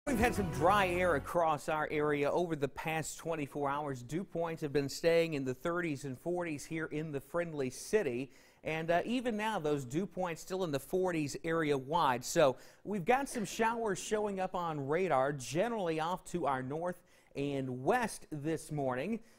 We've had some dry air across our area over the past 24 hours. Dew points have been staying in the 30s and 40s here in the Friendly City. And even now, those dew points still in the 40s area wide. So we've got some showers showing up on radar, generally off to our north and west this morning.